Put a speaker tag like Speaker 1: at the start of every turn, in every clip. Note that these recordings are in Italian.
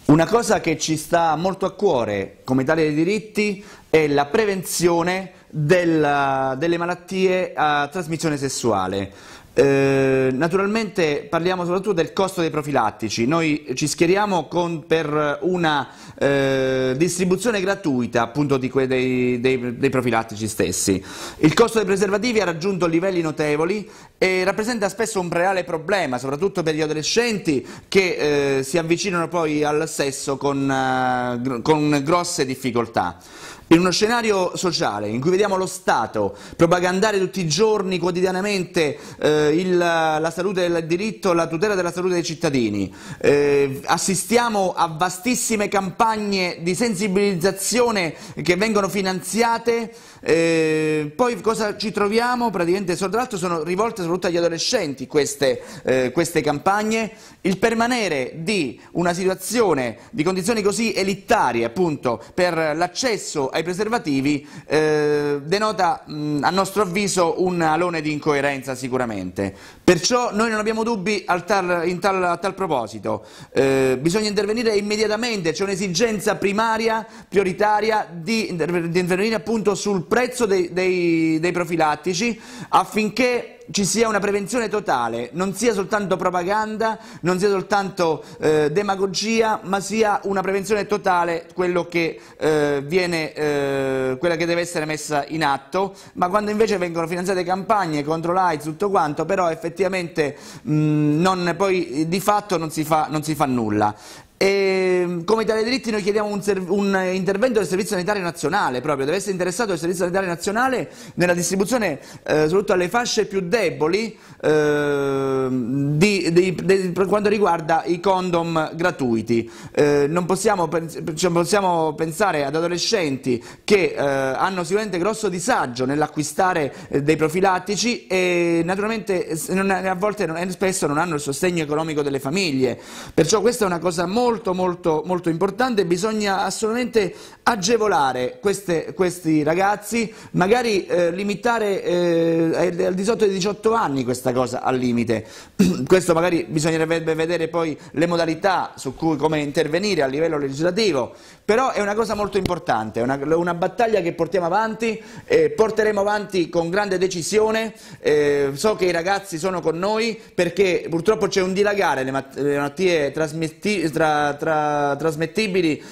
Speaker 1: Una cosa che ci sta molto a cuore come Italia dei diritti è la prevenzione delle malattie a trasmissione sessuale. Naturalmente parliamo soprattutto del costo dei profilattici. Noi ci schieriamo per una distribuzione gratuita appunto dei profilattici stessi. Il costo dei preservativi ha raggiunto livelli notevoli e rappresenta spesso un reale problema, soprattutto per gli adolescenti che si avvicinano poi al sesso con grosse difficoltà. In uno scenario sociale in cui vediamo lo Stato propagandare tutti i giorni, quotidianamente, la salute del diritto, la tutela della salute dei cittadini, assistiamo a vastissime campagne di sensibilizzazione che vengono finanziate, poi cosa ci troviamo? Praticamente, tra l'altro sono rivolte soprattutto agli adolescenti queste campagne. Il permanere di una situazione, di condizioni così elitarie appunto per l'accesso ai preservativi denota a nostro avviso un alone di incoerenza sicuramente. Perciò noi non abbiamo dubbi a tal proposito. Bisogna intervenire immediatamente, c'è un'esigenza primaria, prioritaria di intervenire appunto sul prezzo dei profilattici affinché ci sia una prevenzione totale, non sia soltanto propaganda, non sia soltanto demagogia, ma sia una prevenzione totale quella che deve essere messa in atto. Ma quando invece vengono finanziate campagne contro l'AIDS, tutto quanto, però effettivamente poi di fatto non si fa nulla. E come Italia dei diritti noi chiediamo un intervento del Servizio Sanitario Nazionale, proprio deve essere interessato il Servizio Sanitario Nazionale nella distribuzione soprattutto alle fasce più deboli per quanto riguarda i condom gratuiti. Non possiamo pensare ad adolescenti che hanno sicuramente grosso disagio nell'acquistare dei profilattici e naturalmente a volte spesso non hanno il sostegno economico delle famiglie, perciò questa è una cosa molto importante. Bisogna assolutamente agevolare questi ragazzi, magari limitare al di sotto dei 18 anni questa cosa al limite. Questo magari bisognerebbe vedere poi le modalità su come intervenire a livello legislativo, però è una cosa molto importante, è una battaglia che portiamo avanti, porteremo avanti con grande decisione. So che i ragazzi sono con noi perché purtroppo c'è un dilagare le malattie trasmettibili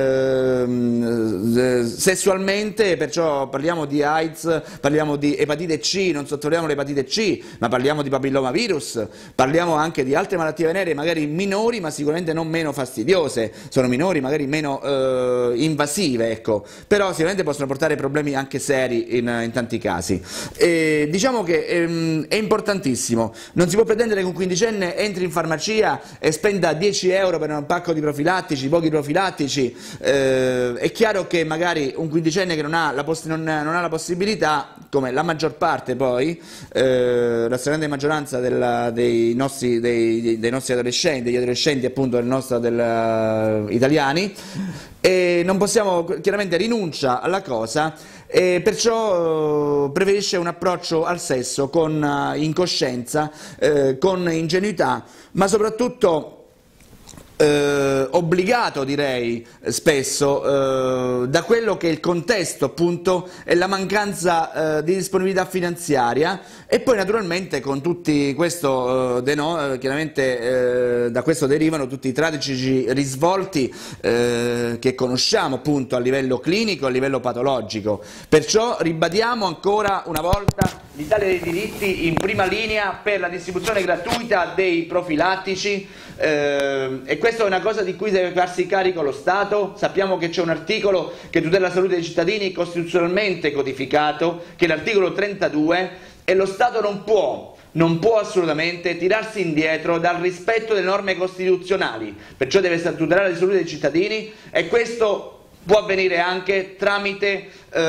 Speaker 1: sessualmente, perciò parliamo di AIDS, parliamo di epatite C, non sottolineiamo l'epatite C, ma parliamo di papillomavirus, parliamo anche di altre malattie veneree magari minori ma sicuramente non meno fastidiose, sono minori magari meno invasive, ecco, però sicuramente possono portare problemi anche seri in tanti casi. Diciamo che è importantissimo, non si può pretendere che un quindicenne entri in farmacia e spenda 10 euro per un pacco di profilattici, pochi profilattici. È chiaro che magari un quindicenne che non ha la possibilità, come la maggior parte poi, la stragrande maggioranza dei nostri adolescenti, degli adolescenti appunto italiani, e non possiamo, chiaramente rinuncia alla cosa e perciò preferisce un approccio al sesso con incoscienza, con ingenuità, ma soprattutto obbligato, direi, spesso da quello che è il contesto appunto e la mancanza di disponibilità finanziaria, e poi naturalmente con tutti questo chiaramente da questo derivano tutti i tragici risvolti che conosciamo appunto a livello clinico, a livello patologico. Perciò ribadiamo ancora una volta l'Italia dei diritti in prima linea per la distribuzione gratuita dei profilattici, e questa è una cosa di cui deve farsi carico lo Stato. Sappiamo che c'è un articolo che tutela la salute dei cittadini costituzionalmente codificato, che è l'articolo 32, e lo Stato non può assolutamente tirarsi indietro dal rispetto delle norme costituzionali, perciò deve tutelare la salute dei cittadini, e questo può avvenire anche tramite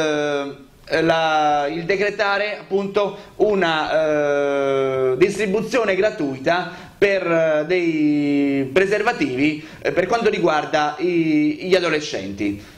Speaker 1: il decretare appunto una distribuzione gratuita per dei preservativi per quanto riguarda gli adolescenti.